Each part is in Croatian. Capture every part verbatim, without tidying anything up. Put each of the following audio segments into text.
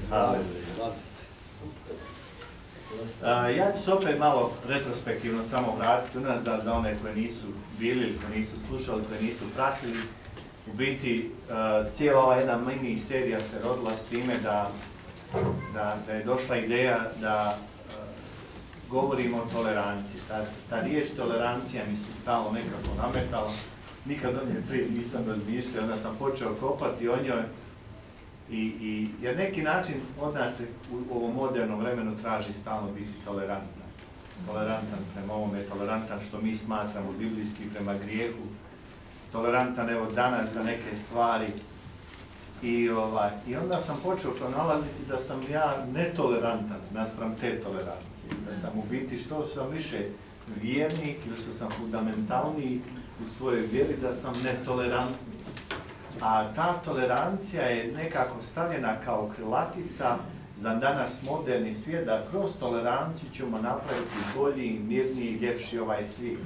Ja ću se opet malo retrospektivno samo vratiti unazad za one koji nisu bili ili koji nisu slušali, koji nisu pratili. U biti, cijela ova jedna mini serija se rodila s time da, da, da je došla ideja da govorimo o toleranciji. Ta, ta riječ tolerancija mi se stalno nekako nametala. Nikad o njoj prije nisam razmišljao, onda sam počeo kopati o njoj. I, i, jer neki način od nas se u ovom modernom vremenu traži stalno biti tolerantan. Tolerantan prema ovome, tolerantan što mi smatramo biblijski prema grijehu. Tolerantan evo danas za neke stvari. I, ovaj, i onda sam počeo pronalaziti da sam ja netolerantan naspram te tolerancije. Da sam u biti što sam više vjernik ili što sam fundamentalniji u svojoj vjeri, da sam netolerantni. A ta tolerancija je nekako stavljena kao krilatica za danas moderni svijet, da kroz toleranciju ćemo napraviti bolji, mirniji, ljepši ovaj svijet.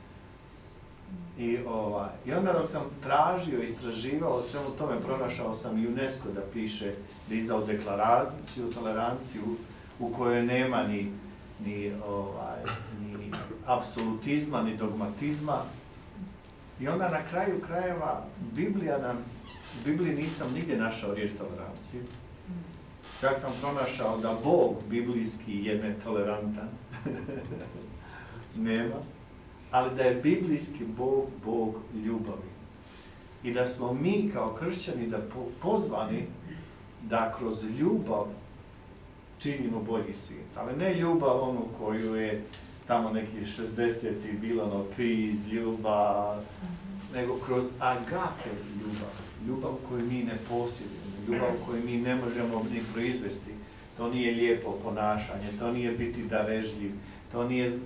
I, ovaj, I onda dok sam tražio, istraživao o svemu tome, pronašao sam i UNESCO da piše, da izdao deklaraciju o toleranciji u, u kojoj nema ni, ni, ovaj, ni apsolutizma, ni dogmatizma. I onda na kraju krajeva Biblija nam, u Bibliji nisam nigdje našao riječ toleranciju. Čak sam pronašao da Bog biblijski je netolerantan. Nema. Ali da je biblijski Bog, Bog ljubavi. I da smo mi kao kršćani da po, pozvani da kroz ljubav činimo bolji svijet. Ali ne ljubav onu koju je tamo neki šezdesetih bilo ono peace, ljubav, nego kroz agape ljubav. Ljubav koju mi ne posjedujemo, ljubav koju mi ne možemo ni proizvesti. To nije lijepo ponašanje, to nije biti darežljiv, to nije,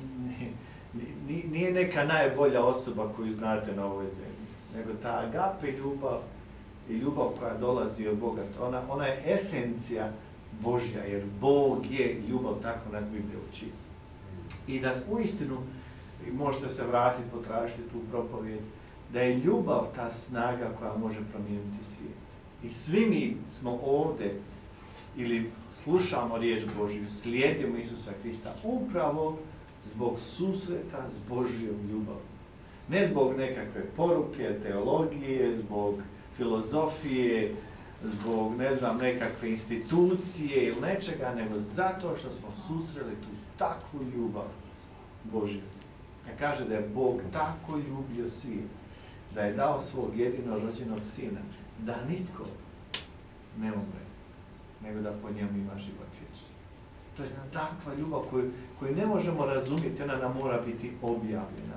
nije, nije neka najbolja osoba koju znate na ovoj zemlji. Nego ta agape ljubav i ljubav koja dolazi od Boga, ona, ona je esencija Božja, jer Bog je ljubav, tako nas Biblija uči. I da uistinu, možete se vratiti, potražiti tu propovijed, da je ljubav ta snaga koja može promijeniti svijet. I svi mi smo ovdje, ili slušamo riječ Božju, slijedimo Isusa Krista, upravo zbog susreta s Božjom ljubavom. Ne zbog nekakve poruke, teologije, zbog filozofije, zbog, ne znam, nekakve institucije ili nečega, nego zato što smo susreli tu takvu ljubav Božju. Ja kaže da je Bog tako ljubio svijet, da je dao svog jedinorođenog sina, da nitko ne umre, nego da po njemu ima život vječni. To je takva ljubav koju, koju ne možemo razumjeti, ona nam mora biti objavljena,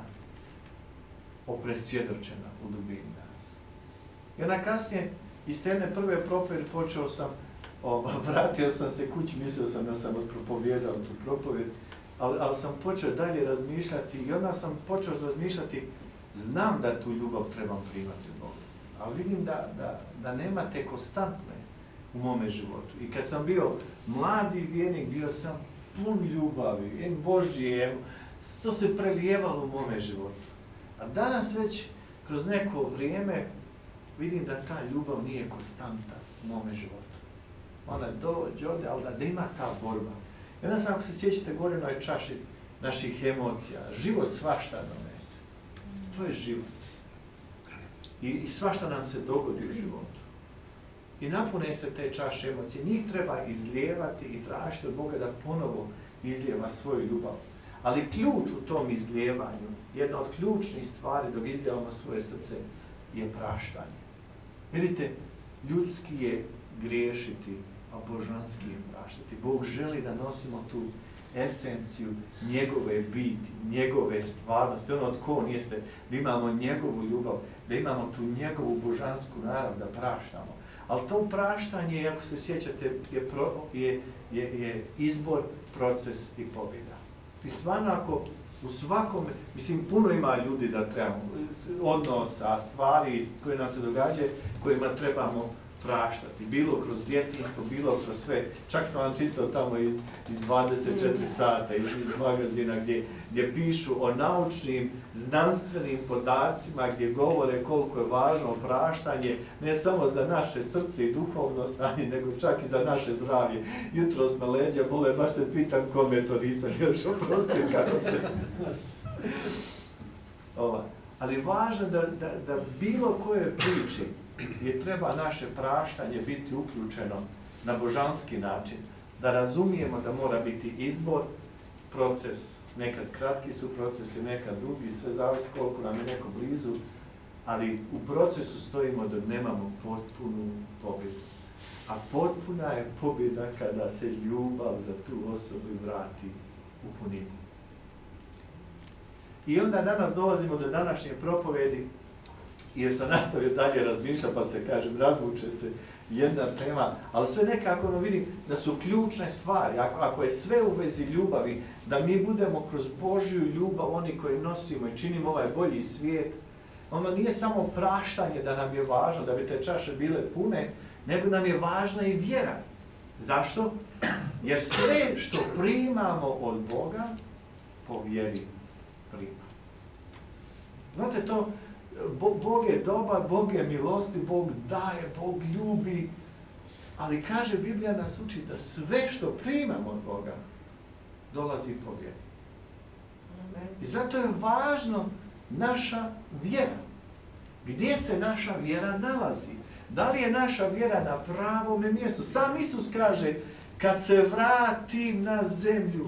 opresvjedočena u dubini nas. I onda kasnije, iz te jedne prve propovjedi počeo sam, o, vratio sam se kući, mislio sam da sam odpropovjedao tu propovjed, ali, ali sam počeo dalje razmišljati i onda sam počeo razmišljati, znam da tu ljubav trebam primati od Boga, ali vidim da, da, da nema te konstantne u mome životu. I kad sam bio mladi vjernik, bio sam pun ljubavi, en Božje, to se prelijevalo u mome životu. A danas već kroz neko vrijeme vidim da ta ljubav nije konstanta u mome životu. Ona dođe ovdje, ali da, da ima ta borba. I onda sam, ako se sjećate, govorim o čaši naših emocija. Život svašta donese. To je život. I, i svašta nam se dogodi u životu. I napune se te čaše emocije. Njih treba izlijevati i tražiti od Boga da ponovo izlijeva svoju ljubav. Ali ključ u tom izlijevanju, jedna od ključnih stvari dok izlijevamo svoje srce, je praštanje. Vidite, ljudski je griješiti, a božanski je praštati. Bog želi da nosimo tu esenciju njegove biti, njegove stvarnosti, ono od ko on jeste, da imamo njegovu ljubav, da imamo tu njegovu božansku narav, da praštamo. Ali to praštanje, ako se sjećate, je, pro, je, je, je izbor, proces i pobjeda. I stvarno ako u svakome, mislim, puno ima ljudi da trebamo, odnosa, stvari koje nam se događaju, kojima trebamo praštati, bilo kroz djetinjstvo, bilo kroz sve. Čak sam vam čitao tamo iz, iz dvadeset četiri sata, iz, iz magazina gdje, gdje pišu o naučnim, znanstvenim podacima, gdje govore koliko je važno opraštanje, ne samo za naše srce i duhovno stanje, nego čak i za naše zdravlje. Jutros me leđa bole, baš se pitam kome to nisam još oprostio kako te. Ova. Ali važno da, da, da bilo koje priči gdje treba naše praštanje biti uključeno na božanski način, da razumijemo da mora biti izbor, proces, nekad kratki su procesi, nekad dugi, sve zavisi koliko nam je neko blizu, ali u procesu stojimo da nemamo potpunu pobjedu. A potpuna je pobjeda kada se ljubav za tu osobu vrati u puninu. I onda danas dolazimo do današnje propovedi, jer sam nastavio dalje razmišljati, pa se kažem, razvuče se jedna tema, ali sve nekako no, vidim da su ključne stvari. Ako, ako je sve u vezi ljubavi, da mi budemo kroz Božju ljubav oni koji nosimo i činimo ovaj bolji svijet, ono nije samo praštanje da nam je važno, da bi te čaše bile pune, nego nam je važna i vjera. Zašto? Jer sve što primamo od Boga, po vjeri primamo. Znate to, Bog je dobar, Bog je milosti, Bog daje, Bog ljubi, ali kaže Biblija nas uči da sve što primamo od Boga dolazi po vjeri. I zato je važno naša vjera. Gdje se naša vjera nalazi? Da li je naša vjera na pravome mjestu? Sam Isus kaže, kad se vratim na zemlju,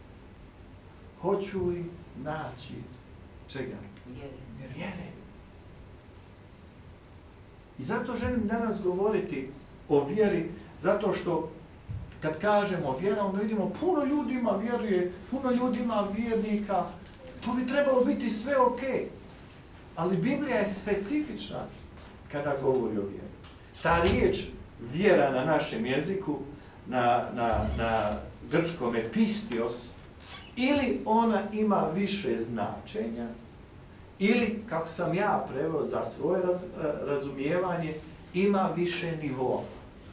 hoću li naći čega? Vjere. Vjere. I zato želim danas govoriti o vjeri, zato što kad kažemo vjera, onda vidimo puno ljudi ima vjeruje, puno ljudi ima vjernika, to bi trebalo biti sve ok. Ali Biblija je specifična kada govori o vjeri. Ta riječ vjera na našem jeziku, na, na, na grčkom pistios, ili ona ima više značenja, ili, kako sam ja preveo za svoje raz, razumijevanje, ima više nivoa.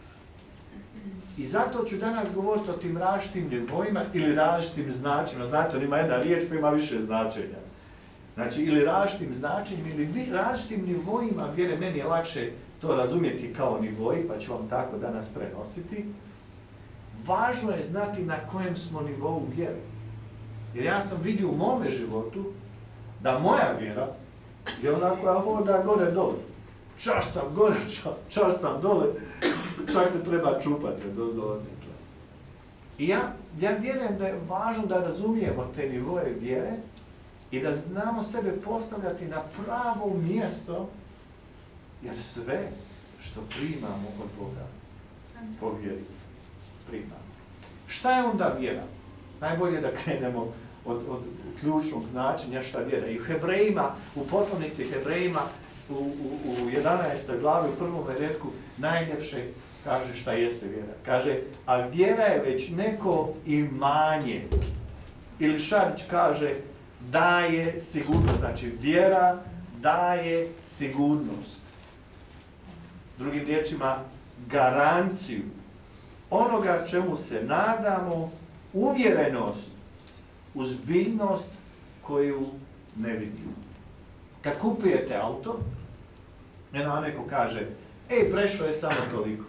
I zato ću danas govoriti o tim različitim nivoima ili različitim značenjima. Znate, on ima jedna riječ pa ima više značenja. Znači, ili različitim značenjima, ili različitim nivoima vjere. Meni je lakše to razumjeti kao nivoji, pa ću vam tako danas prenositi. Važno je znati na kojem smo nivou vjere. Jer ja sam vidio u mome životu da moja vjera je ona koja hoda gore dole. Čas sam gore, čas, čas sam dole, čak ne treba čupati od ozdola. I ja, ja vjerujem da je važno da razumijemo te nivoje vjere i da znamo sebe postavljati na pravo mjesto, jer sve što primamo od Boga, po vjeri, primamo. Šta je onda vjera? Najbolje je da krenemo od, od ključnog značenja šta vjera. I u Hebrejima, u poslanici Hebrejima, u, u, u jedanaestoj glavi, u prvom redku, najljepše kaže šta jeste vjera. Kaže, a vjera je već neko imanje. Ili Šarić kaže, daje sigurnost. Znači, vjera daje sigurnost. Drugim riječima, garanciju onoga čemu se nadamo, uvjerenost, uzbiljnost koju ne vidimo. Kad kupujete auto, jedno neko kaže, ej, prešao je samo toliko.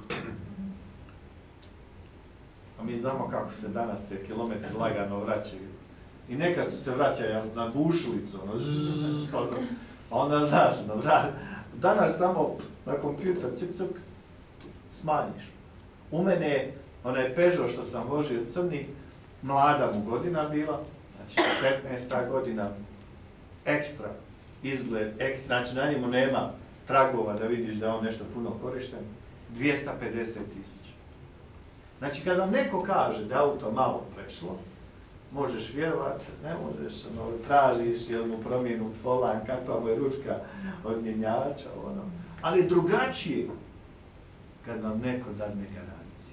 A mi znamo kako se danas te kilometri lagano vraćaju. I nekad su se vraćaju na bušilicu, ono, zzz, a onda znaš, no, danas samo na kompjuter, cik, cik, smanjiš. U mene je onaj Peugeot što sam vozio crni, mlada mu godina bila, znači petnaesta godina, ekstra izgled, ekstra, znači na njemu nema tragova da vidiš da je on nešto puno korišten, dvjesto pedeset tisuća. Znači kad vam neko kaže da auto malo prešlo, možeš vjerovati, ne možeš, ono, tražiš jel mu promijenu volan, kakva mu je ručka od mjenjača, ono. Ali drugačije kad vam neko dadne garanciju.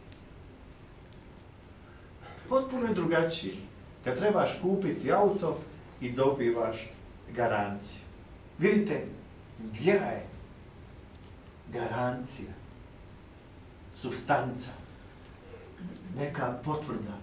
Potpuno je drugačije kad trebaš kupiti auto i dobivaš garanciju. Vidite, vjera je garancija. supstanca, neka potvrda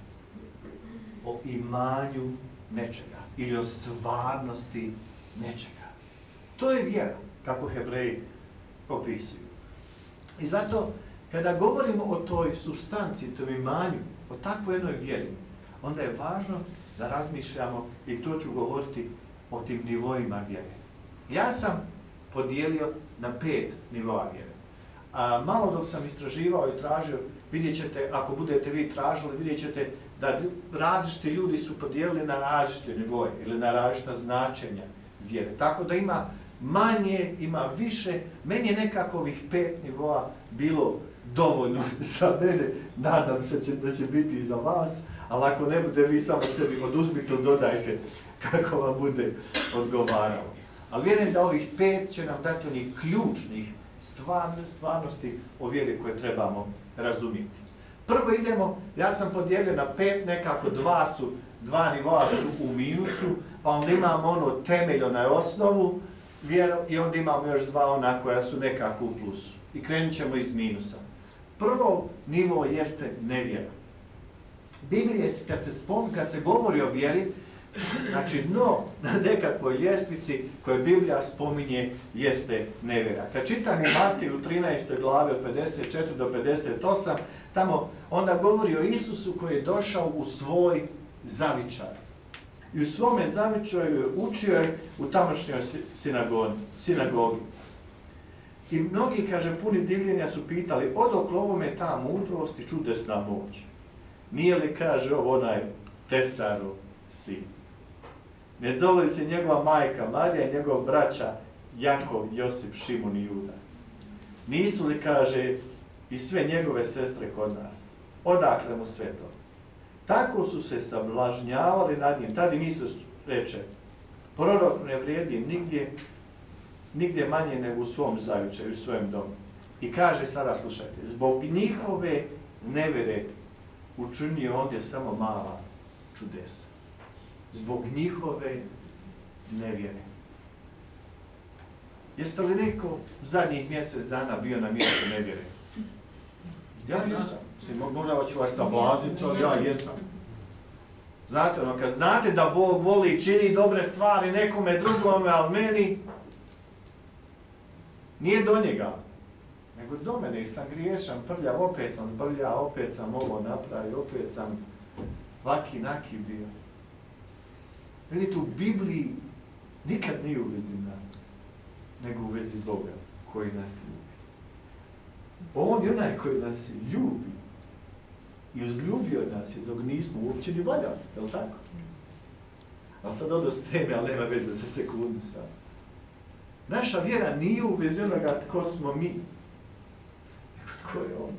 o imanju nečega ili o stvarnosti nečega. To je vjera, kako Hebreji opisuju. I zato, kada govorimo o toj supstanci, tom imanju, o takvoj jednoj vjeri, onda je važno da razmišljamo, i to ću govoriti, o tim nivoima vjere. Ja sam podijelio na pet nivoa vjere. A malo dok sam istraživao i tražio, vidjet ćete, ako budete vi tražili, vidjet ćete da različiti ljudi su podijelili na različite nivoje ili na različita značenja vjere. Tako da ima manje, ima više. Meni je nekako ovih pet nivoa bilo dovoljno za mene. Nadam se će, da će biti i za vas, ali ako ne bude, vi samo sebi oduzmite ili dodajte kako vam bude odgovaralo. Ali vjerujem da ovih pet će nam dati onih ključnih stvarne stvarnosti o vjeri koje trebamo razumjeti. Prvo idemo, ja sam podijelio na pet, nekako dva su, dva nivoa su u minusu, pa onda imamo ono temelj, onaj osnovu vjeru i onda imamo još dva ona koja su nekako u plusu. I krenut ćemo iz minusa. Prvo nivo jeste nevjera. Biblije, kad se spom, kad se govori o vjeri, znači dno na nekakvoj ljestvici koje Biblija spominje jeste nevjera. Kad čitam u Mateju u trinaestoj glavi od pedeset četiri do pedeset osam, tamo onda govori o Isusu koji je došao u svoj zavičaj. I u svome zavičaju je učio je u tamošnjoj sinagogi. I mnogi, kaže, puni divljenja su pitali, odakle ovome ta mudrost i čudesna moć? Nije li, kaže, ovo onaj Tesarov sin? Ne zove li se njegova majka Marija i njegov braća Jakov, Josip, Šimun i Juda? Nisu li, kaže, i sve njegove sestre kod nas? Odakle mu sve to? Tako su se sablažnjavali nad njim. Tada im Isus reče, prorok ne vrijedi nigdje, nigdje manje nego u svom zavičaju, u svojem domu. I kaže sada, slušajte, zbog njihove nevjere učinio ovdje samo mala čudesa. Zbog njihove nevjere. Jeste li neko zadnjih mjesec dana bio na mjestu nevjere? Ja jesam. Možda ću vas sablazniti, ali ja jesam. Znate, ono, kad znate da Bog voli i čini dobre stvari nekome drugome, ali meni, nije do njega, nego do mene. Sam griješan, prljav, opet sam zbrlja, opet sam ovo napravio, opet sam vaki naki bio. Vidite, u Bibliji nikad nije u vezi nas, nego u vezi Boga koji nas ljubi. On je onaj koji nas ljubi i uzljubio nas je dok nismo uopće ni valjali, je li tako? Ali sad odo s teme, ali nema veze za sekundu sad. Naša vjera nije u vezi onoga tko smo mi, nego tko je on.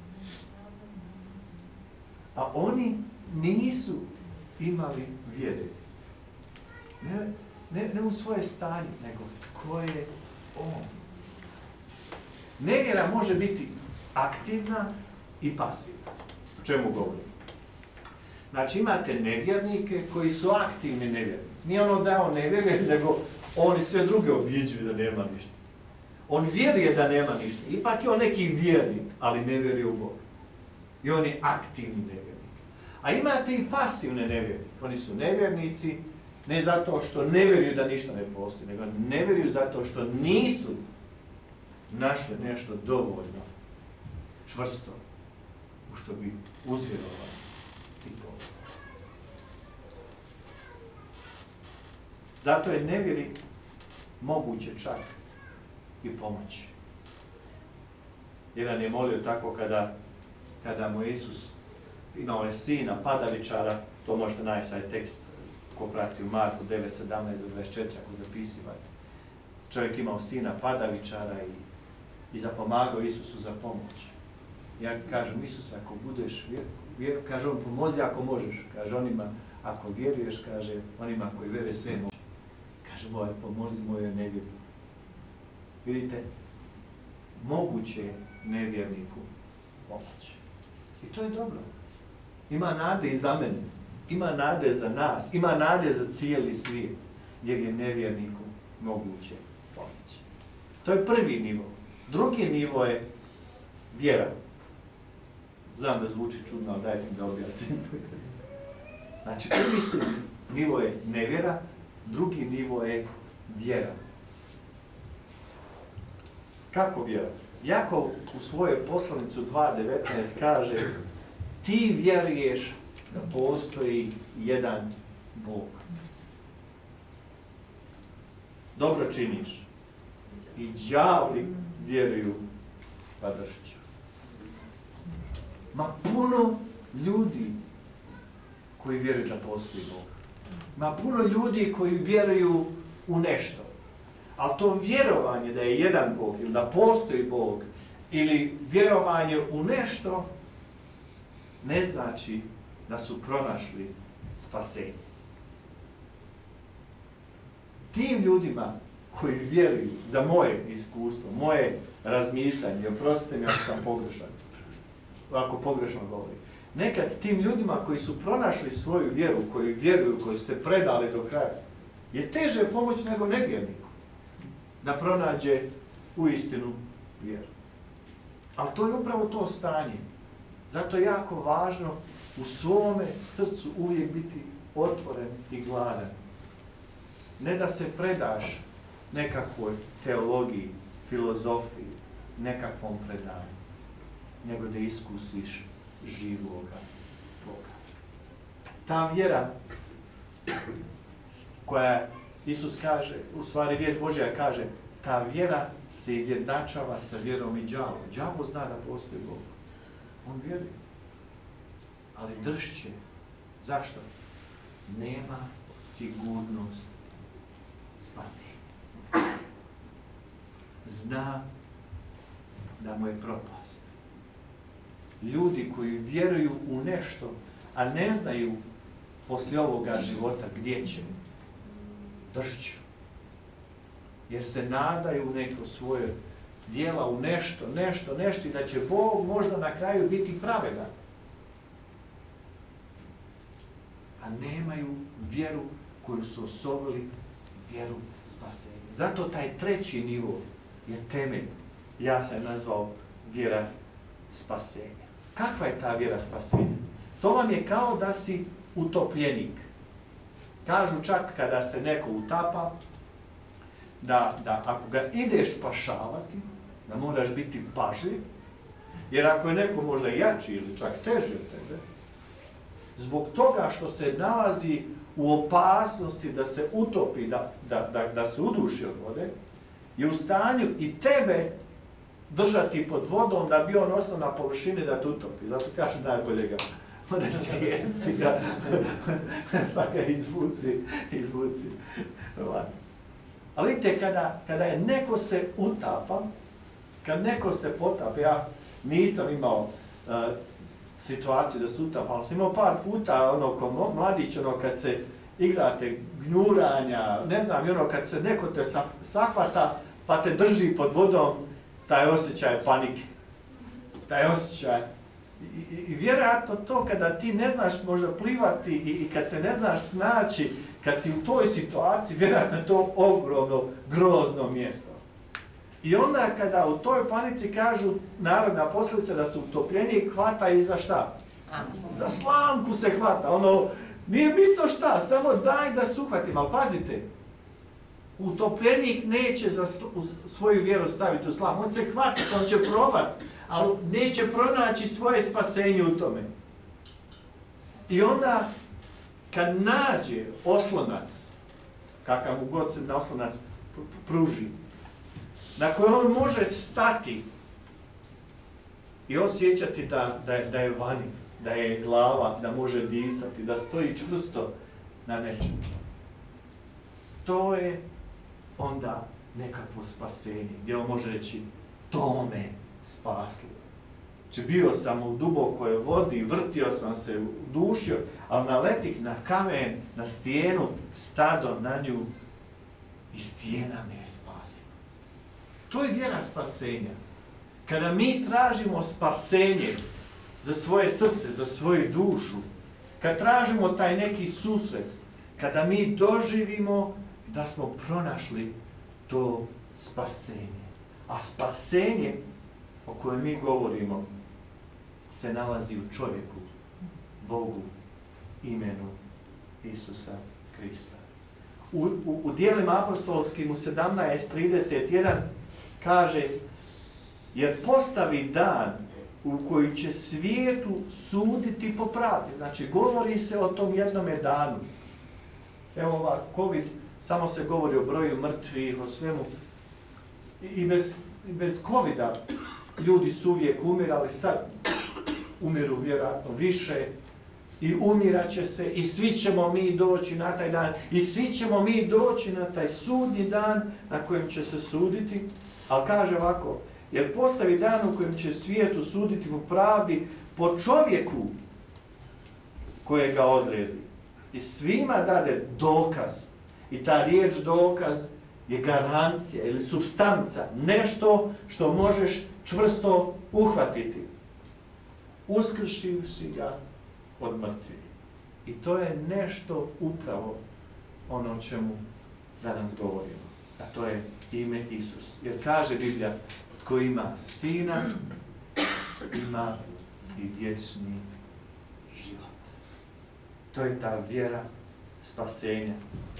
A oni nisu imali vjere. Ne, ne, ne u svoje stanje, nego tko je on. Nevjera može biti aktivna i pasivna. O čemu govorim? Znači imate nevjernike koji su aktivni nevjernici. Nije ono da on ne vjeruje, nego oni sve druge objeđuju da nema ništa. On vjeruje da nema ništa. Ipak je on neki vjernik, ali ne vjeruje u Boga. I on je aktivni nevjernik. A imate i pasivne nevjernike. Oni su nevjernici ne zato što ne vjeruju da ništa ne postoji, nego ne vjeruju zato što nisu našli nešto dovoljno čvrsto u što bi uzvjerovali i povjerovali. Zato je nevjeri moguće čak i pomoći. Jedan je molio tako kada, kada mu Isus imao je sina, padavičara, to možete naći taj tekst ko prati u Marku devet sedamnaest do dvadeset četiri ako zapisivate. Čovjek imao sina padavičara i, i zapomagao Isusu za pomoć. Ja kažem, Isus, ako budeš vjer, vjer, kaže on, pomozi ako možeš. Kaže onima, ako vjeruješ, kaže onima koji vjeruje sve moći. Kaže moj, pomozi mojoj nevjerniku. Vidite, moguće je nevjerniku pomoći. I to je dobro. Ima nade i za mene. Ima nade za nas. Ima nade za cijeli svijet. Jer je nevjerniku moguće pomoći. To je prvi nivo. Drugi nivo je vjera. Znam da zvuči čudno, ali dajte mi da objasnim. Znači, prvi su nivo je nevjera, drugi nivo je vjera. Kako vjera? Jakov u svojoj poslanicu dva devetnaest kaže ti vjeruješ da postoji jedan Bog. Dobro činiš. I đavli vjeruju pa dršću. Ma puno ljudi koji vjeruju da postoji Bog. Ma puno ljudi koji vjeruju u nešto. Ali to vjerovanje da je jedan Bog ili da postoji Bog ili vjerovanje u nešto ne znači da su pronašli spasenje. Tim ljudima koji vjeruju, za moje iskustvo, moje razmišljanje, oprostite mi ako sam pogrešan, ako pogrešno govorim, nekad tim ljudima koji su pronašli svoju vjeru, koji vjeruju, koji su se predali do kraja, je teže pomoći nego nevjerniku da pronađe u istinu vjeru. Ali to je upravo to stanje. Zato je jako važno u svome srcu uvijek biti otvoren i gladan. Ne da se predaš nekakvoj teologiji, filozofiji, nekakvom predanju, nego da iskusiš živoga Boga. Ta vjera koja Isus kaže, u stvari riječ Božja kaže, ta vjera se izjednačava sa vjerom i đavom. Đavo zna da postoji Bog. On vjeruje. Ali dršće. Zašto? Nema sigurnost spasenja. Zna da mu je propast. Ljudi koji vjeruju u nešto, a ne znaju poslije ovoga života gdje će, dršću. Jer se nadaju u neko svoje djela, u nešto, nešto, nešto i da će Bog možda na kraju biti pravedan. A nemaju vjeru koju su osovili, vjeru spasenja. Zato taj treći nivo je temelj. Ja sam nazvao vjera spasenja. Kakva je ta vjera spasenja? To vam je kao da si utopljenik. Kažu čak kada se neko utapa, da, da ako ga ideš spašavati, da moraš biti pažljiv, jer ako je neko možda jači ili čak teži od tebe, zbog toga što se nalazi u opasnosti da se utopi, da, da, da, da se uduši od vode, je u stanju i tebe držati pod vodom da bi on ostao na površini da te utopi. Zato kažu najbolje ga ne svijesti ga, pa ga izvuci, izvuci. Ali vidite, kada, kada je neko se utapa, kad neko se potapa, ja nisam imao uh, situaciju da se utapa, ali sam imao par puta, ono, ko mladić, ono, kad se igrate gnjuranja, ne znam, ono, kad se neko te sahvata, pa te drži pod vodom, taj osjećaj panike, taj osjećaj. I, i, i vjerojatno to kada ti ne znaš možda plivati i, i kad se ne znaš snaći, kad si u toj situaciji, vjerojatno je to ogromno, grozno mjesto. I onda kada u toj panici kažu narodna poslovica da se utopljenik hvata i za šta? Za slamku se hvata. Ono, nije bitno šta, samo daj da se uhvatim, ali pazite, utopljenik neće za svoju vjeru staviti u slam, on se hvata, on će probati, ali neće pronaći svoje spasenje u tome. I onda, kad nađe oslonac, kakav mu god se na oslonac pruži, na koji on može stati i osjećati da, da, je, da je vani, da je glava, da može disati, da stoji čvrsto na nečem. To je onda nekakvo spasenje, gdje on može reći, to me spasilo. Znači, bio sam u dubokoj vodi, vrtio sam se, dušio, ali naletih na kamen, na stijenu, stado na nju i stijena me je spasila. To je vjera spasenja. Kada mi tražimo spasenje za svoje srce, za svoju dušu, kad tražimo taj neki susret, kada mi doživimo da smo pronašli to spasenje. A spasenje o kojem mi govorimo se nalazi u čovjeku, Bogu, imenu Isusa Krista. U, u, u dijelima apostolskim u sedamnaest trideset jedan kaže, jer postavi dan u koji će svijetu suditi po pravdi. Znači, govori se o tom jednome danu. Evo ova COVID, samo se govori o broju mrtvih, o svemu. I bez, i bez covida ljudi su uvijek umirali, sad umiru vjerojatno više i umirat će se i svi ćemo mi doći na taj dan i svi ćemo mi doći na taj sudnji dan na kojem će se suditi. Ali kaže ovako, jer postavi dan u kojem će svijetu suditi po pravdi po čovjeku kojega odredi. I svima dade dokaz. I ta riječ dokaz je garancija ili supstanca, nešto što možeš čvrsto uhvatiti. Uskršivši ga od mrtvih. I to je nešto upravo ono o čemu danas govorimo. A to je ime Isus. Jer kaže Biblija, tko ima sina, ima i vječni život. To je ta vjera spasenja.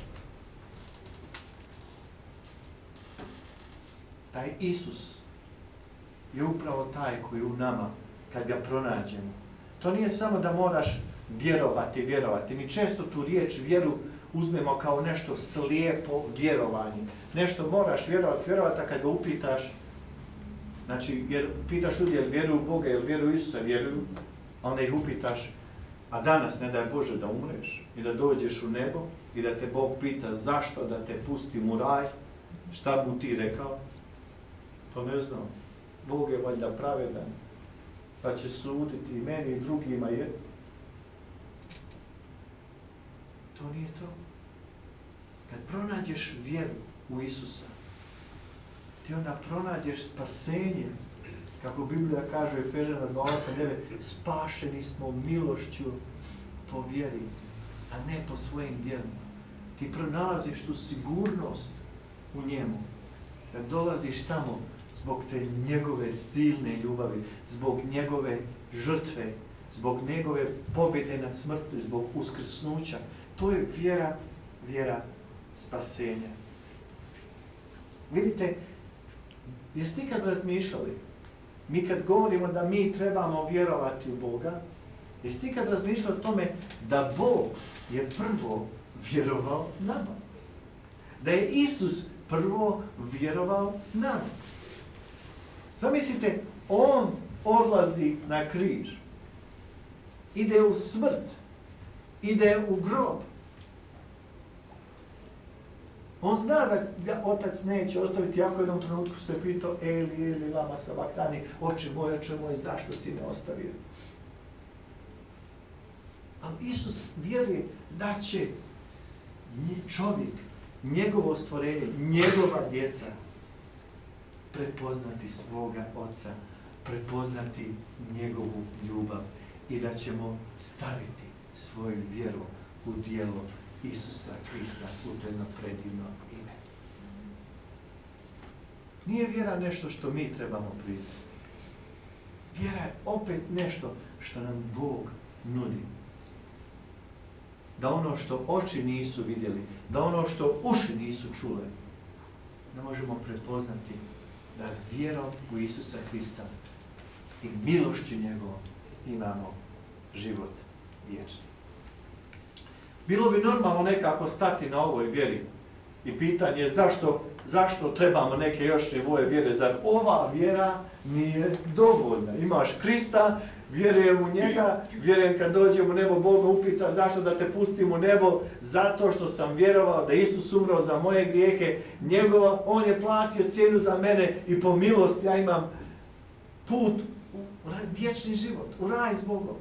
Taj Isus je upravo taj koji u nama, kad ga pronađemo. To nije samo da moraš vjerovati, vjerovati. Mi često tu riječ vjeru uzmemo kao nešto slijepo vjerovanje. Nešto moraš vjerovati, vjerovati, a kad ga upitaš, znači, jer pitaš ljudi, jel vjeruju u Boga, jel vjeruju u Isusa, vjeruju, a onda ih upitaš, a danas ne daj Bože da umreš i da dođeš u nebo i da te Bog pita zašto da te pustim u raj, šta bu ti rekao? To ne znam. Bog je valjda pravedan, pa će suditi i meni i drugima je. To nije to. Kad pronađeš vjeru u Isusa, ti onda pronađeš spasenje, kako Biblija kaže u Efežana dva osam devet, spašeni smo milošću po vjeri, a ne po svojim djelima. Ti pronalaziš tu sigurnost u njemu, da dolaziš tamo zbog te njegove silne ljubavi, zbog njegove žrtve, zbog njegove pobjede nad smrti, zbog uskrsnuća. To je vjera, vjera spasenja. Vidite, jeste ikad razmišljali, mi kad govorimo da mi trebamo vjerovati u Boga, jeste ikad razmišljali o tome da Bog je prvo vjerovao nama? Da je Isus prvo vjerovao nama? Zamislite, on odlazi na križ, ide u smrt, ide u grob. On zna da ga otac neće ostaviti, jako u jednom trenutku se pitao, Eli, Eli, lama sabaktani, oče moj, oče moj, zašto si me ostavio? Ali Isus vjeruje da će čovjek, njegovo stvorenje, njegova djeca prepoznati svoga oca, prepoznati njegovu ljubav i da ćemo staviti svoju vjeru u djelo Isusa Krista, u to jedno predivno ime. Nije vjera nešto što mi trebamo privesti. Vjera je opet nešto što nam Bog nudi. Da ono što oči nisu vidjeli, da ono što uši nisu čule, da možemo prepoznati da vjerom u Isusa Krista i milošću njegovom imamo život vječni. Bilo bi normalno nekako stati na ovoj vjeri i pitanje je zašto, zašto trebamo neke još nivoje vjere, zar ova vjera nije dovoljna? Imaš Krista, vjerujem u njega, vjerujem kad dođem u nebo, Bog me upita zašto da te pustim u nebo, zato što sam vjerovao da Isus umro za moje grijehe, njegova, on je platio cijenu za mene i po milosti ja imam put u vječni život, u raj s Bogom.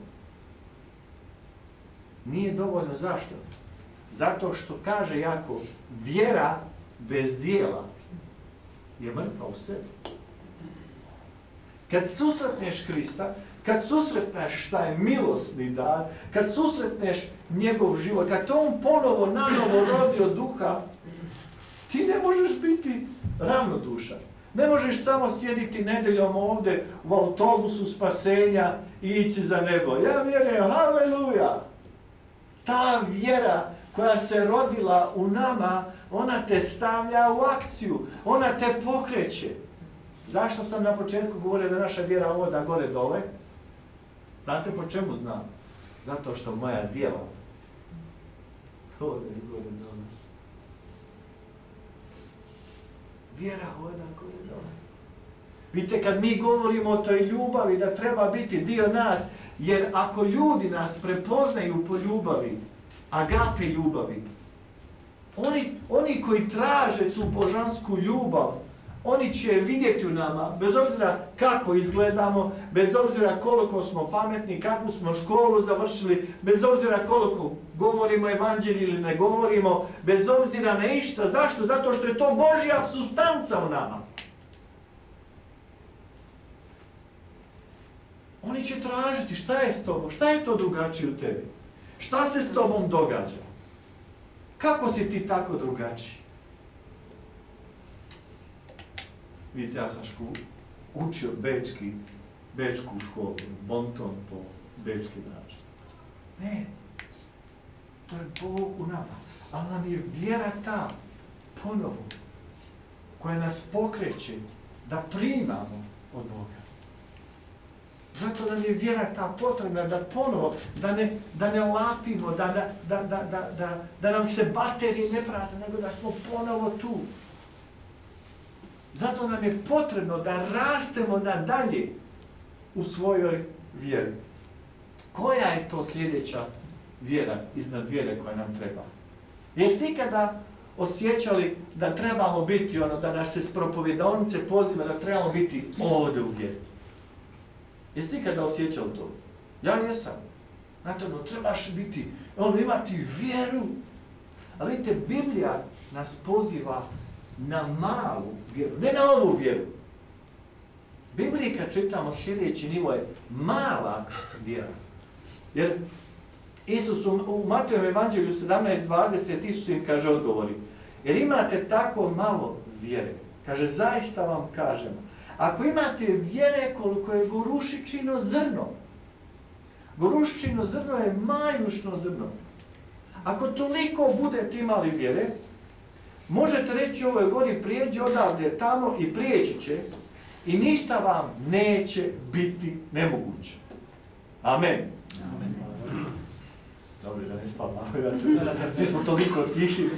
Nije dovoljno, zašto? Zato što kaže Jakov, vjera bez dijela je mrtva u sebi. Kad susretneš Krista, kad susretneš šta je milosni dar, kad susretneš njegov život, kad to on ponovo nanovo rodi od duha, ti ne možeš biti ravnodušan. Ne možeš samo sjediti nedeljom ovdje u autobusu spasenja i ići za nebo. Ja vjerujem, haleluja! Ta vjera koja se rodila u nama, ona te stavlja u akciju, ona te pokreće. Zašto sam na početku govorio da naša vjera oda gore dole? Znate po čemu znam? Zato što moja djela ode gore dole. Vjera hoda gore dole. Vidite, kad mi govorimo o toj ljubavi da treba biti dio nas, jer ako ljudi nas prepoznaju po ljubavi, agape ljubavi, oni, oni koji traže tu božansku ljubav, oni će vidjeti u nama, bez obzira kako izgledamo, bez obzira koliko smo pametni, kakvu smo školu završili, bez obzira koliko govorimo evanđelje ili ne govorimo, bez obzira na išta. Zašto? Zato što je to Božja supstanca u nama. Oni će tražiti šta je s tobom, šta je to drugačije u tebi, šta se s tobom događa, kako si ti tako drugačiji. Vidite, ja sam školu, učio bečki, bečku školu, bonton po bečki način. Ne, to je Bog u nama, ali nam je vjera ta, ponovo, koja nas pokreće da primamo od Boga. Zato nam je vjera ta potrebna da ponovo, da ne, da ne lapimo, da, da, da, da, da, da, da nam se baterije ne prazne, nego da smo ponovo tu. Zato nam je potrebno da rastemo nadalje u svojoj vjeri. Koja je to sljedeća vjera iznad vjere koja nam treba? Jeste ikada osjećali da trebamo biti ono, da nas se s propovedonice poziva da trebamo biti ovdje u vjeri? Jeste ikada osjećali to? Ja jesam. Znate, ono, trebaš biti, ono, imati vjeru. Ali vidite, Biblija nas poziva na malu vjeru, ne na ovu vjeru. Bibliji kad čitamo sljedeći nivo je mala vjera. Jer Isus u, u Matejovom evanđelju sedamnaest dvadeset Isus im kaže odgovori. Jer imate tako malo vjere. Kaže, zaista vam kažem, ako imate vjere koliko je gorušičino zrno, gorušičino zrno je majušno zrno. Ako toliko budete imali vjere, možete reći ovoj gori prijeđi odavde tamo i prijeći će i ništa vam neće biti nemoguće. Amen. Amen. Dobro, da ne spavam. Svi smo toliko tihi.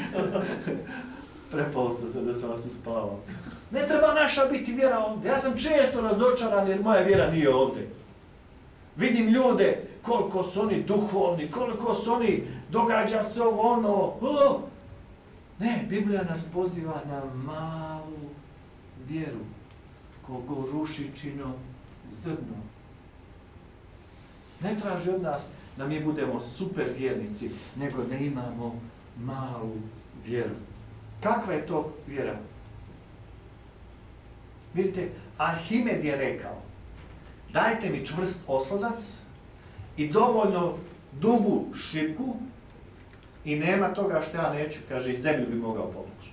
Prepao sam se da sam vas uspavao. Ne treba naša biti vjera ovdje. Ja sam često razočaran jer moja vjera nije ovdje. Vidim ljude koliko su oni duhovni, koliko su oni, događa se ovo ono. Oh! Ne, Biblija nas poziva na malu vjeru, ko gorušičino zrno. Ne traži od nas da mi budemo super vjernici, nego da imamo malu vjeru. Kakva je to vjera? Vidite, Arhimed je rekao, dajte mi čvrst oslonac i dovoljno dugu šipku i nema toga što ja neću, kaže, iz zemlju bi mogao pomoći.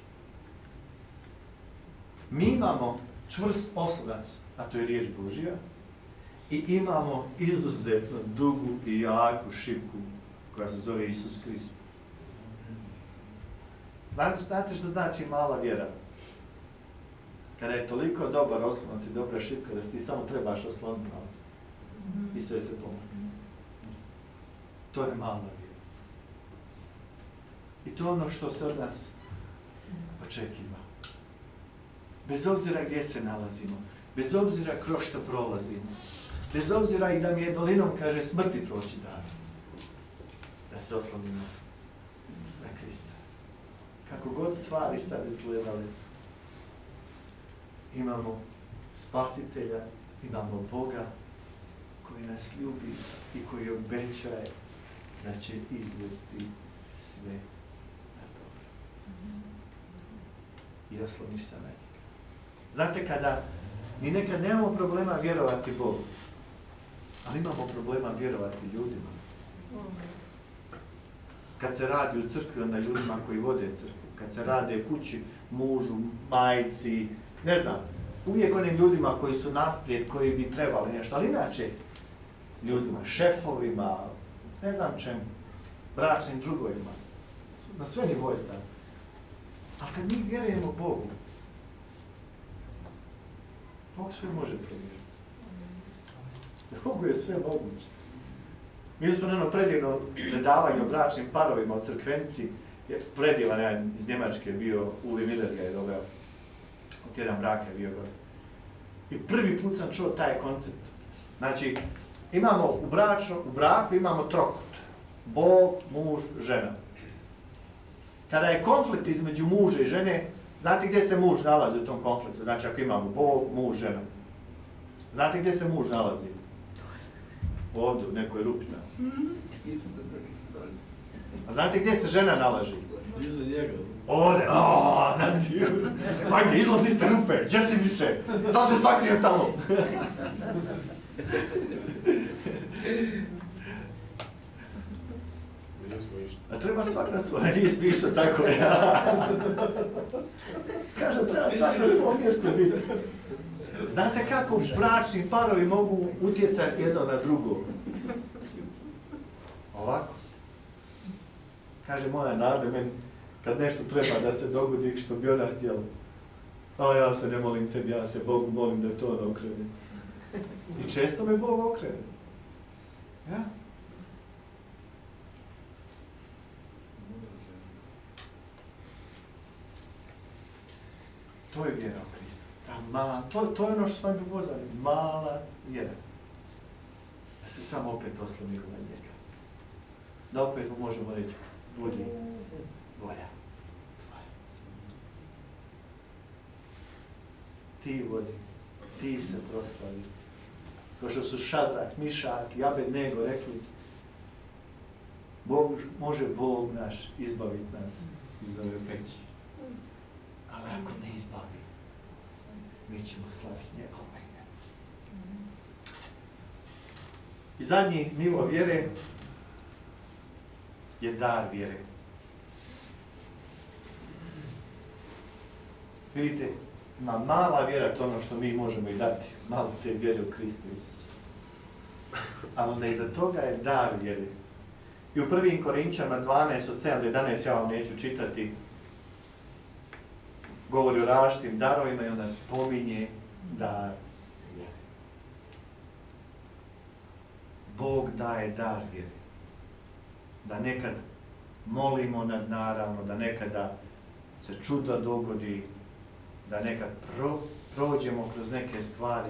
Mi imamo čvrst oslonac, a to je riječ Božja, i imamo izuzetno dugu i jaku šipku koja se zove Isus Krist. Znate, znate što znači mala vjera? Kada je toliko dobar oslonac i dobra šipka da ti samo trebaš osloniti malo i sve se pomoći. To je mala vjera. I to je ono što se od nas očekiva. Bez obzira gdje se nalazimo, bez obzira kroz što prolazimo, bez obzira i da mi je dolinom, kaže, smrti proći dan, da se oslonimo na Krista. Kako god stvari sad izgledali, imamo Spasitelja, imamo Boga koji nas ljubi i koji obećaje da će izvesti sve na dobro. I osloniš se na njega. Znate, kada mi nekad nemamo problema vjerovati Bogu, ali imamo problema vjerovati ljudima. Kad se radi u crkvi, onda ljudima koji vode crkvu. Kad se rade kući, mužu, majci, ne znam, uvijek onim ljudima koji su naprijed, koji bi trebali nešto, ali inače ljudima, šefovima, ne znam čemu, bračnim drugovima, na sve nivoje tako. Ali kad mi vjerujemo Bogu, Bog sve može promijeniti. Bogu je sve moguće. Mi smo na jedno predivno predavanje o bračnim parovima u crkvenici, predivan jedan iz Njemačke bio, Uli Miller ga je doveo, od tjedan braka je bio gore. I prvi put sam čuo taj koncept. Znači, imamo u, braču, u braku imamo trokut. Bog, muž, žena. Kada je konflikt između muža i žene, znate gdje se muž nalazi u tom konfliktu? Znači, ako imamo Bog, muž, žena. Znate gdje se muž nalazi? Ovdje, u nekoj rupi tamo. A znate gdje se žena nalazi? Iza njega. Ovdje, aaa, na ti. Ajde, izlazi iz te rupe, gdje si više? Da se sakrije tamo. A treba svak na svoje, nije smišno tako ja. Kažem, treba svak na svom mjestu biti. Znate kako bračni parovi mogu utjecati jedno na drugo? Ovako. Kaže moja nada meni, kad nešto treba da se dogodi što bi ona htjela. A ja se ne molim tebi, ja se Bogu molim da to ne okrene. I često me Bog okrene. Ja? To je vjera u Krista. Ma, to, to je ono što s vami pozvali. Mala vjera. Da se samo opet oslonimo na njega. Da opet mu možemo reći, budi volja. Ti vodi, ti se proslavi. Kao što su Šadrak, Mišak i Abednego rekli, Bog, može Bog naš izbaviti nas iz ove peći. Ali ako ne izbavi, mi ćemo slaviti njegovo ime. I zadnji nivo vjere je dar vjere. Vidite, ima mala vjera, to ono što mi možemo i dati. Malo te vjere u Kristu Isusa. Ali onda iza toga je dar vjere. I u prvim Korinčanima dvanaest od sedam do jedanaest, ja vam neću čitati, govori o različitim darovima i onda spominje dar vjere. Bog daje dar vjere. Da nekad molimo nadnaravno, da nekada se čudo dogodi, da nekad pro, prođemo kroz neke stvari.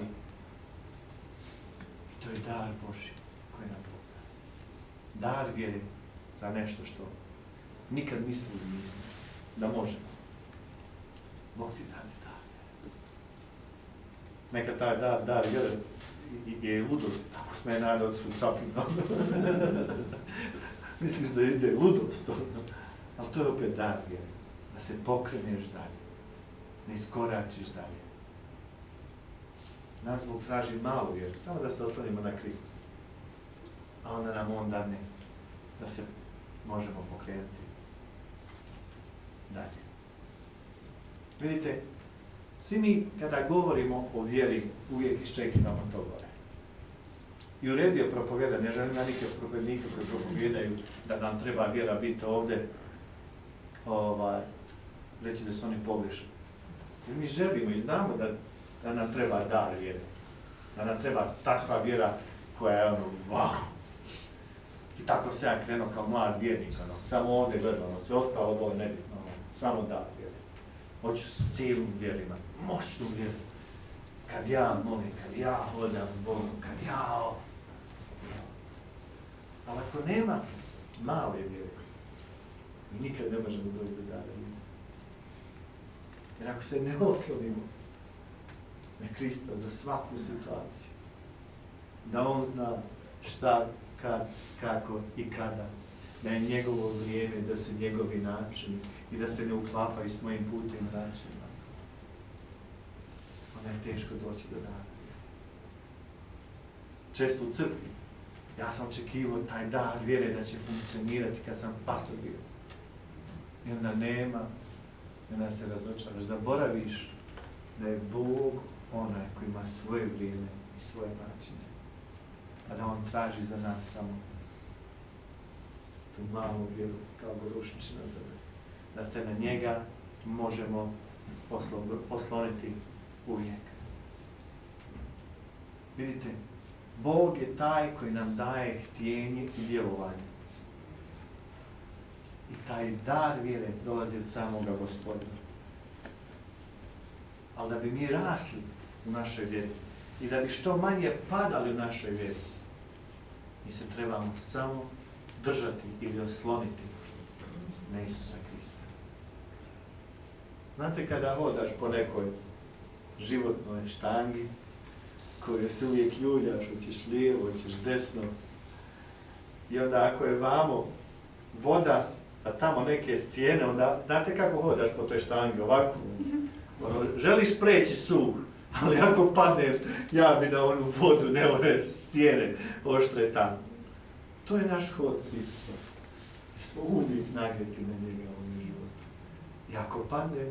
I to je dar Božji koji nam Bog daje. Dar vjere za nešto što nikad mislili nismo da možemo. Bog ti dade dar. Neka taj dar, dar vjere je ludost. Ako sme nade od su čapino. Misliš da ide ludost. Ali to je opet dar vjere. Da se pokreneš dalje. Ne iskoračiš dalje. Nas Bog traži malu vjeru. Samo da se oslonimo na Krista. A onda nam on dadne da se možemo pokrenuti dalje. Vidite, svi mi kada govorimo o vjeri, uvijek iščekivamo to gore. I u redu je propovijedati, ne želim na neke propovijednike koji propovijedaju da nam treba vjera biti ovdje, ovaj, reći da su oni pogrešni. Jer mi želimo i znamo da, da nam treba dar vjere. Da nam treba takva vjera koja je ono, wow. I tako se ja krenuo kao mlad vjernik, ono, samo ovdje gledano, sve ostalo dole nebitno, ono, samo dar vjere. Hoću s cijelom vjerima, moćnu vjeru. Kad ja molim, kad ja hodam s Bogom, kad ja... Ali ako nema male vjere, mi nikad ne možemo doći do dara vjere. Jer ako se ne oslonimo na Krista za svaku situaciju, da on zna šta, kad, kako i kada, da je njegovo vrijeme, da su njegovi načini i da se ne uklapaju s mojim putem načinima, onda je teško doći do dara. Često u crkvi, ja sam očekivao taj dar vjere da će funkcionirati kad sam pastor bio. I onda nema, i onda se razočaraš, zaboraviš da je Bog onaj koji ima svoje vrijeme i svoje načine. A da on traži za nas samo tu malu vjeru kao gorušić na zemlji. Da se na njega možemo osloniti uvijek. Vidite, Bog je taj koji nam daje htjenje i djelovanje. I taj dar vjere dolazi od samoga Gospodina. Ali da bi mi rasli u našoj vjeri i da bi što manje padali u našoj vjeri, mi se trebamo samo držati ili osloniti na Isusa Krista. Znate kada hodaš po nekoj životnoj štangi, koju se uvijek ljuljaš, hoćeš lijevo, hoćeš desno, i onda ako je vamo voda, a tamo neke stijene, onda znate kako hodaš po toj štangi, ovako, ono, želiš preći suh, ali ako padnem, ja bi na onu vodu, ne one stijene oštre tamo. To je naš hod s Isusom. Mi smo uvijek nagreti na njega u ovom životu. I ako padnem,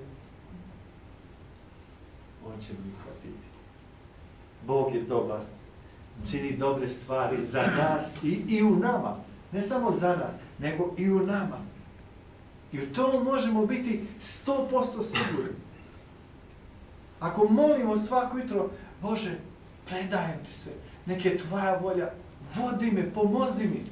on će mi hvatiti. Bog je dobar, čini dobre stvari za nas i, i u nama. Ne samo za nas, nego i u nama. I u tom možemo biti sto posto sigurni. Ako molimo svako jutro, Bože, predajem ti se, nek je tvoja volja, vodi me, pomozi mi.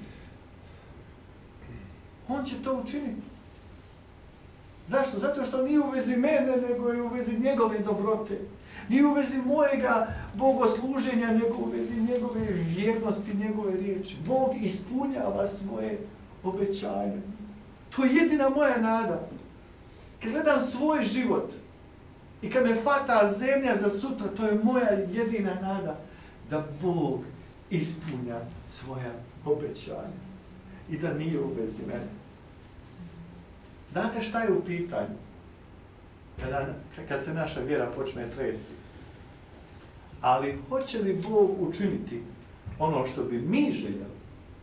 On će to učiniti. Zašto? Zato što nije u vezi mene, nego je u vezi njegove dobrote. Nije u vezi mojega bogosluženja, nego u vezi njegove vjernosti, njegove riječi. Bog ispunjava svoje obećanje. To je jedina moja nada. Kad gledam svoj život i kad me fata zemlja za sutra, to je moja jedina nada da Bog ispunja svoja obećanja i da nije u vezi mene. Znate šta je u pitanju? Kada, kad se naša vjera počne tresti. Ali hoće li Bog učiniti ono što bi mi željeli?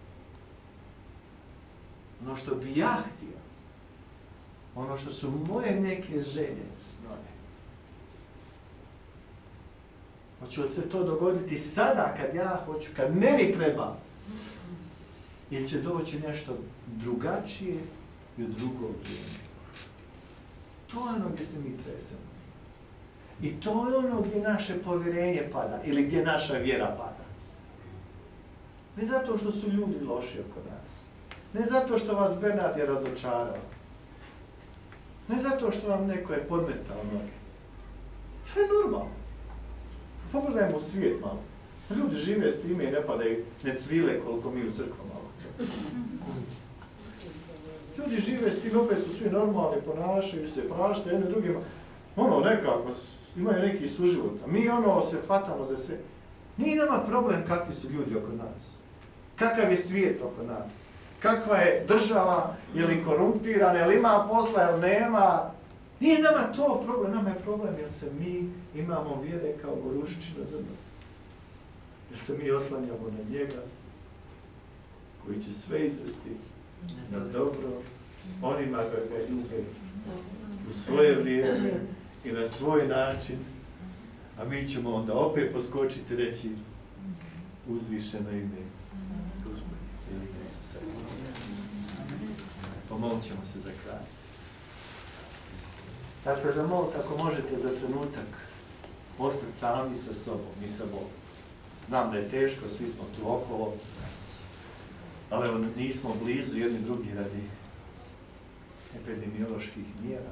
Ono što bi ja htio? Ono što su moje neke želje, snove? Hoće li se to dogoditi sada kad ja hoću, kad meni treba? Ili će doći nešto drugačije i u drugo vrijeme? To je ono gdje se mi tresemo. I to je ono gdje naše povjerenje pada ili gdje naša vjera pada. Ne zato što su ljudi loši oko nas. Ne zato što vas Bernard je razočarao. Ne zato što vam neko je podmetao noge. Sve je normalno. Pogledajmo svijet malo. Ljudi žive s time i ne padaju, ne cvile koliko mi u crkvu malo. Ljudi žive s tim, opet su svi normalni, ponašaju se, praštaju jedne drugima. Ono, nekako, imaju neki suživot. A mi ono se hvatamo za sve. Nije nama problem kakvi su ljudi oko nas. Kakav je svijet oko nas. Kakva je država, je li korumpirana, je li ima posla, je li nema. Nije nama to problem, nama je problem jer se mi imamo vjere kao gorušići na zemlji. Jer se mi oslanjamo na njega koji će sve izvesti na dobro onima koji ga ljube u svoje vrijeme i na svoj način, a mi ćemo onda opet poskočiti i reći uzvišeno ime Isusa Krista. Pomolit ćemo se za kraj. Dakle, zamolite ako možete za trenutak ostati sami sa sobom i sa Bogom. Znam da je teško, svi smo tu okolo, ali evo, nismo blizu jedni drugi radi epidemioloških mjera.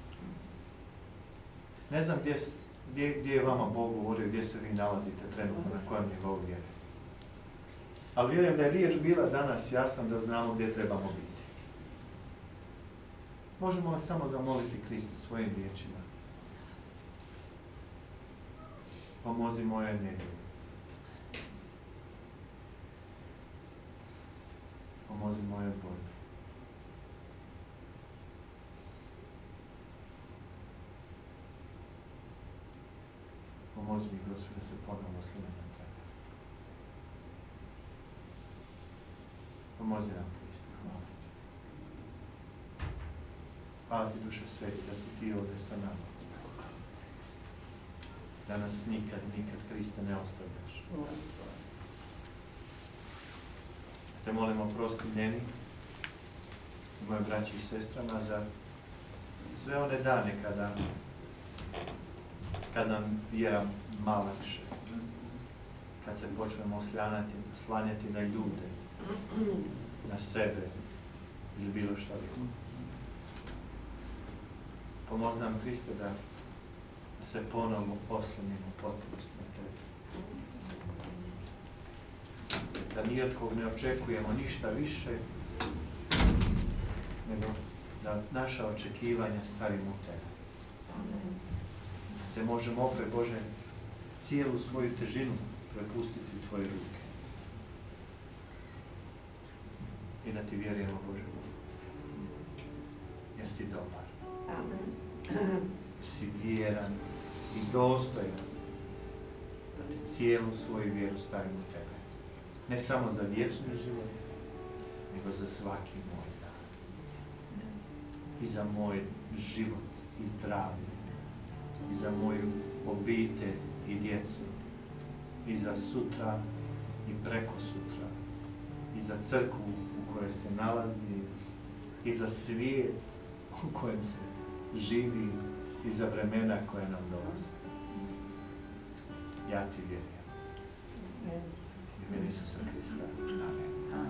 Ne znam gdje, gdje, gdje je vama Bog govorio, gdje se vi nalazite trenutno, na kojem nivou vjere. Ali vjerujem da je riječ bila danas jasna da znamo gdje trebamo biti. Možemo li samo zamoliti Krista svojim riječima? Pomozi moje nevjeri. Pomozi moje borbe. Pomozi mi, Gospode, da se ponovno oslonim na tebe. Pomozi nam, Kriste, hvala ti. Hvala ti, Duše Sveti, da si ti ovdje sa nama. da nas nikad, nikad, Kriste, ne ostavljaš. Te molimo, oprosti meni, moje braći i sestrama, za sve one dane kada, kad nam vjera malo više, kad se počnemo oslanjati, slanjati na ljude, na sebe ili bilo što drugo. Pomozi nam, Kriste, da se ponovno oslonimo potpunosti na tebe. Da ni od kog ne očekujemo ništa više, nego da naša očekivanja stavimo u tebe. Da se možemo opet, Bože, cijelu svoju težinu prepustiti u tvoje ruke. I da ti vjerujemo, Bože, jer si dobar. Jer si vjeran i dostojan da ti cijelu svoju vjeru stavimo u tebe. Ne samo za vječni život, nego za svaki moj dan. I za moj život i zdravlje. I za moju obitelj i djecu. I za sutra i preko sutra. I za crkvu u kojoj se nalazi. I za svijet u kojem se živi. I za vremena koja nam dolaze. Ja ti vjerujem. U ime Isusa Krista. Amen.